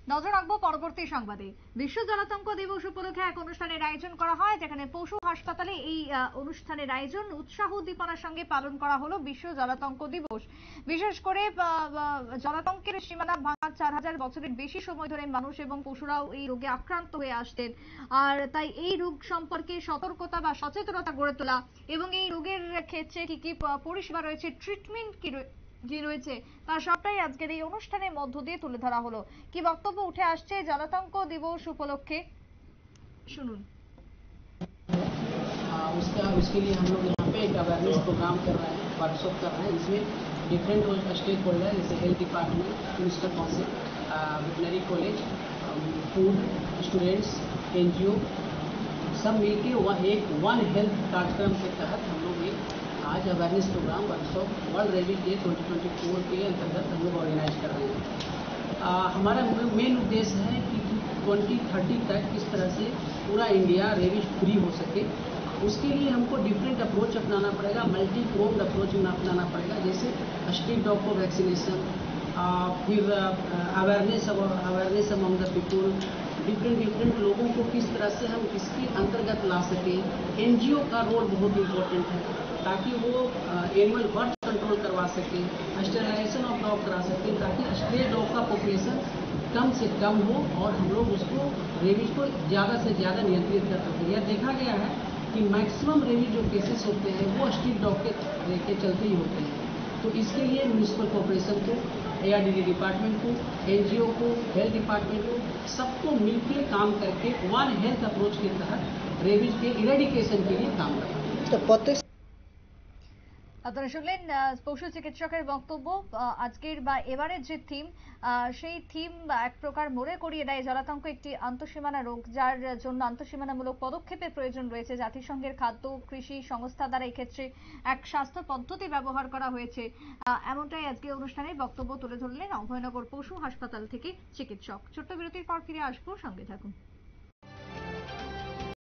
নজর রাখবো পরবর্তী সংবাদে। বিশ্ব জলাতঙ্ক দিবস উপলক্ষে এক অনুষ্ঠানের আয়োজন করা হয়, যেখানে পশু হাসপাতালে এই অনুষ্ঠানের আয়োজন উৎসাহ উদ্দীপনার সঙ্গে পালন করা হলো বিশ্ব জলাতঙ্ক দিবস। বিশেষ করে জলাতঙ্কের সীমানা ভাঙার 4000 বছরের বেশি সময় ধরে মানুষ এবং পশুরাও এই রোগে আক্রান্ত হয়ে আসতেন। আর তাই এই রোগ সম্পর্কে সতর্কতা বা সচেতনতা গড়ে তোলা এবং এই রোগের ক্ষেত্রে কি কি পরিষেবা রয়েছে, ট্রিটমেন্ট কি রয়েছে, তার সবটাই আজকের এই অনুষ্ঠানের মধ্য দিয়ে তুলে ধরা হলো। কি বক্তব্য উঠে আসছে জলাতঙ্ক দিবস উপলক্ষে, শুনুন। उसके लिए हम लोग यहाँ पे एक अवेयरनेस प्रोग्राम कर रहे हैं, वर्कशॉप कर रहे हैं। इसमें डिफरेंट स्टेक होल्डर जैसे health department, municipal council, veterinary college, food, students, NGO सब मिलके वन हेल्थ कार्यक्रम के तहत हम लोग एक आज awareness programme workshop world rabies day 2024 के अंतर्गत हम लोग ऑर्गेनाइज कर रहे हैं। हमारा मेन उद्देश्य है कि 2030 तक किस तरह से पूरा इंडिया रेबीज फ्री हो सके। उसके लिए हमको डिफरेंट अप्रोच अपनाना पड़ेगा, मल्टी प्रोग्ड अप्रोच अपनाना पड़ेगा, जैसे स्ट्रीट डॉग को वैक्सीनेशन, फिर awareness among the people, different लोगों को किस तरह से हम इसके अंतर्गत ला सकें। NGO का रोल बहुत इम्पोर्टेंट है ताकि वो एनिमल बर्थ कंट्रोल करवा सकें, स्टेरिलाइजेशन ऑफ डॉग करा सकें, ताकि स्ट्रे डॉग का पॉपुलेशन कम से कम हो और हम लोग उसको रेबीज को ज़्यादा से ज़्यादा नियंत्रित कर सकें। यह देखा गया है कि मैक्सिमम रेबीज जो केसेस होते हैं वो स्ट्रीट डॉग के चलते ही होते हैं। तो इसके लिए म्यूनिसिपल कॉर्पोरेशन को, ARDD डिपार्टमेंट को, NGO को, हेल्थ डिपार्टमेंट को, सबको मिलकर काम करके वन हेल्थ अप्रोच के तहत रेबीज के इरेडिकेशन के लिए काम करना है। আপনারা শুনলেন পশু চিকিৎসকের বক্তব্য। আজকের বা এবারের যে থিম, সেই থিম এক প্রকার মনে করিয়ে দেয় জলাতঙ্ক একটি আন্তঃসীমানা রোগ, যার জন্য আন্তঃসীমানামূলক পদক্ষেপের প্রয়োজন রয়েছে। জাতিসংঘের খাদ্য কৃষি সংস্থা দ্বারা এই ক্ষেত্রে এক স্বাস্থ্য পদ্ধতি ব্যবহার করা হয়েছে, এমনটাই আজকে অনুষ্ঠানে বক্তব্য তুলে ধরলেন অভয়নগর পশু হাসপাতাল থেকে চিকিৎসক। ছোট্ট বিরতির পর ফিরে আসবো, সঙ্গে থাকুন।